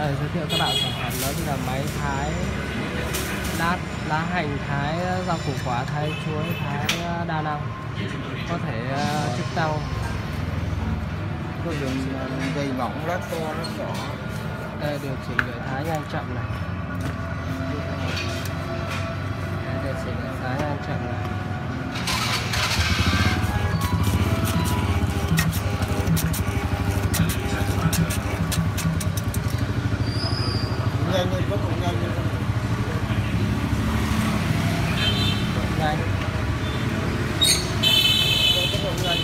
giới thiệu các bạn sản phẩm đó chính là máy thái lá hành, thái rau củ quả, thái chuối, thái đa năng, có thể chức năng. Có dùng dây mỏng, lát to, lát nhỏ. Đây điều chỉnh để thái nhanh chậm này. Đây, điều chỉnh để thái nhanh chậm này. Nhanh lên, có cũng nhanh lên. Nhanh. Có cũng nhanh.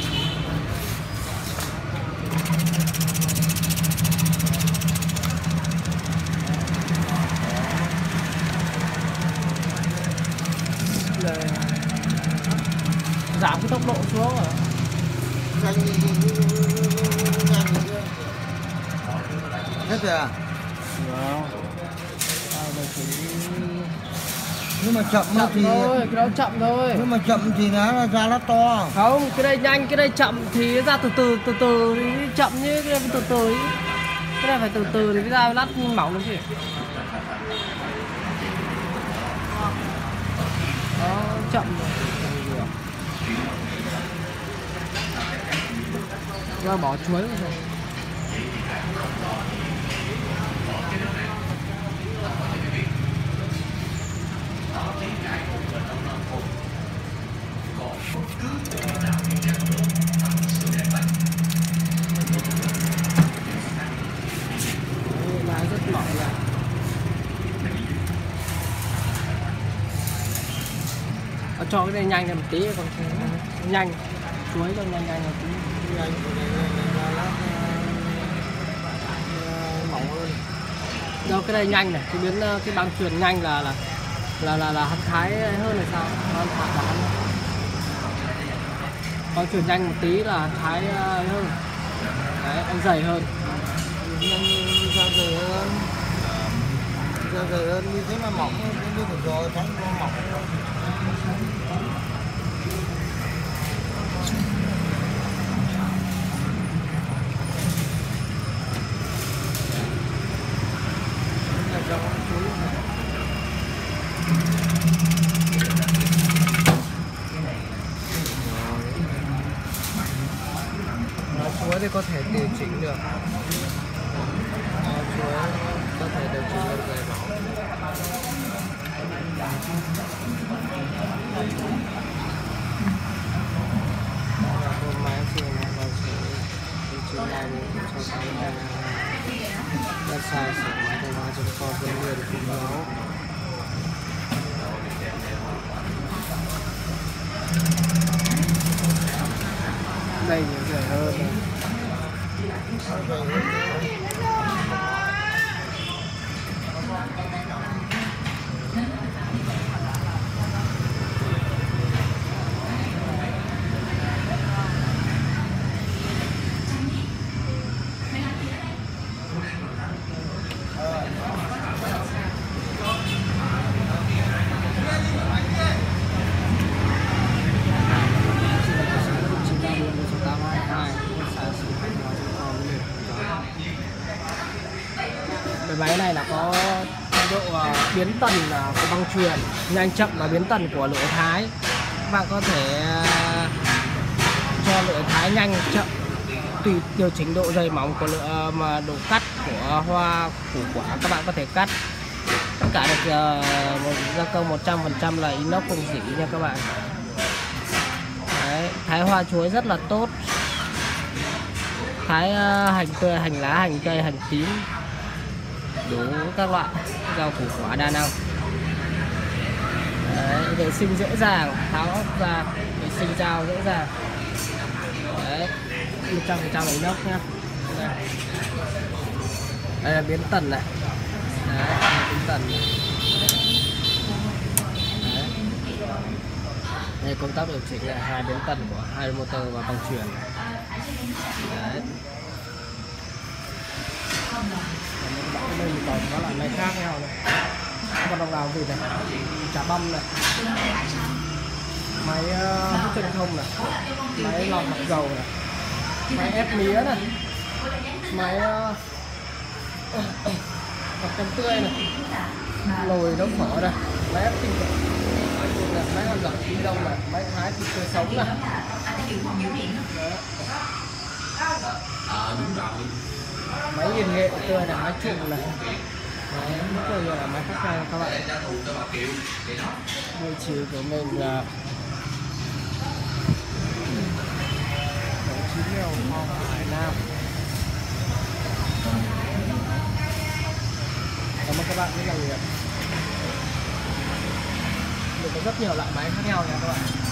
Đây. Giảm cái tốc độ xuống rồi. Nhanh hết rồi à? Wow. Nhưng mà chậm thì thôi, cái đó chậm thôi. Nhưng mà chậm thì nó ra nó to. Không, cái đây nhanh, cái đây chậm thì nó ra từ từ thì chậm như cái đây từ từ ý. Cái này phải từ từ thì cái ra lát mỏng được chứ. Đó, chậm rồi. Ra bỏ chuối vào rồi. Lá rất mỏng này. Cho cái này nhanh lên một tí, còn nhanh chuối cho nhanh một tí. Nhanh mỏng hơn. Do cái này nhanh này, cái biến cái băng chuyền nhanh là hắn thái hơn là sao? Hắn thái là hắn băng chuyền nhanh một tí là thái hơn. Đấy, ăn dày hơn. Ra dày hơn. Ra dày hơn như thế mà mỏng như vừa rồi thấy nó mỏng. Chuối thì có thể điều chỉnh được. Chuối có thể điều chỉnh được dày mỏng. Máy xương vào điều chỉnh lại cho cái website sử máy thanh hóa.com với người được cùng đó. Đây nhiều dày hơn. Cái máy này là có độ biến tần của băng chuyền, nhanh chậm và biến tần của lửa thái. Các bạn có thể cho lửa thái nhanh chậm, tùy điều chỉnh độ dày mỏng của lửa mà độ cắt của hoa củ quả. Các bạn có thể cắt tất cả được gia công 100% là inox không dỉ nha các bạn. Đấy, thái hoa chuối rất là tốt, thái hành tươi, hành lá, hành cây, hành tím, đủ các loại rau củ quả đa năng. Đấy, vệ sinh dễ dàng, tháo ốc ra, vệ sinh dao dễ dàng. Đấy, 100% là inox nhá. Đây là biến tần này. Đấy, biến tần này. Đấy. Đây công tắc điều chỉnh là 2 biến tần của 2 motor và băng chuyền. Đấy. Đây còn có loại máy khác nhau này. Còn đồng nào gì này, chả băm này, máy hút chân không này, máy lọc mặt dầu này, máy ép mía này, máy Hộp kem tươi này, nồi nấu phở này, máy ép tinh này, máy làm giỏ kim đông này, máy thái thịt tươi sống này. Máy nghiền nghệ tươi này, máy trụng này. Đấy, rất là máy khác nhau các bạn. Địa chỉ của mình là 9 Mèo Phong Hải Nam. Cảm ơn các bạn rất là nhiều. Mình có rất nhiều loại máy khác nhau nha các bạn.